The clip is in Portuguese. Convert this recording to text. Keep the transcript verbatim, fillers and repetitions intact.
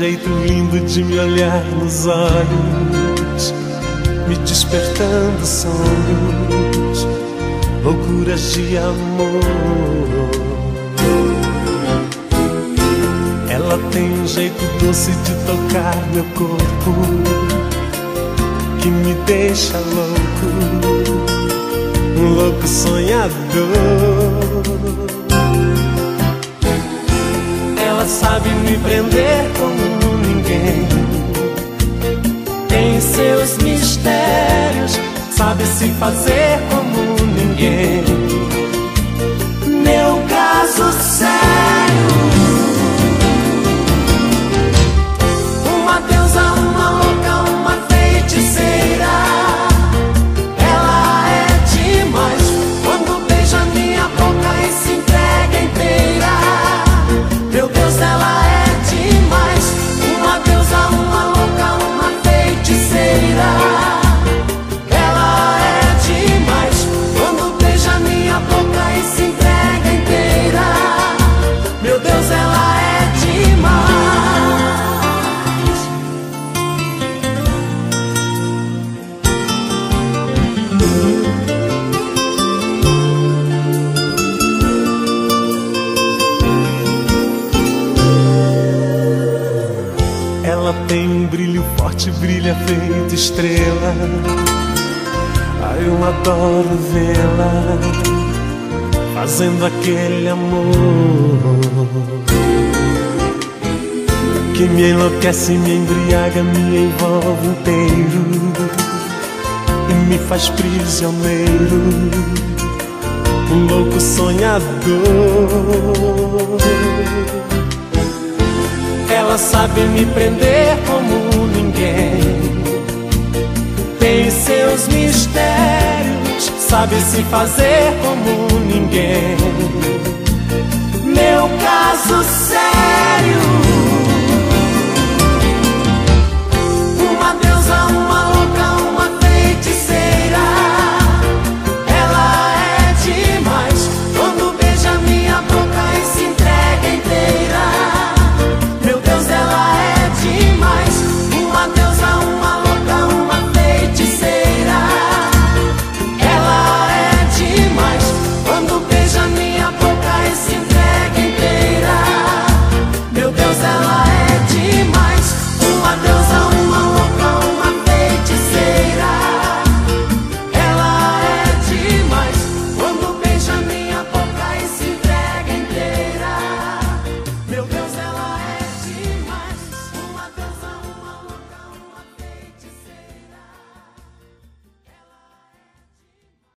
jeito lindo de me olhar nos olhos, me despertando sonhos, loucuras de amor. Ela tem um jeito doce de tocar meu corpo, que me deixa louco, um louco sonhador. Ela sabe me prender como ninguém, tem seus mistérios, sabe se fazer como ninguém. Meu caso sério, uma deusa, uma louca, uma feiticeira. Ela é demais quando beija minha boca e se entrega inteira. Meu Deus, ela é demais, uma deusa, uma louca, uma feiticeira. Ela é demais quando beija minha boca e se entrega inteira. Meu Deus, ela é demais. Ela tem um brilho forte, brilha feito estrela. Ai, eu adoro vê-la fazendo aquele amor que me enlouquece, me embriaga, me envolve inteiro e me faz prisioneiro, um louco sonhador. Ela sabe me prender como ninguém, tem seus mistérios, sabe se fazer como ninguém. Meu caso sério,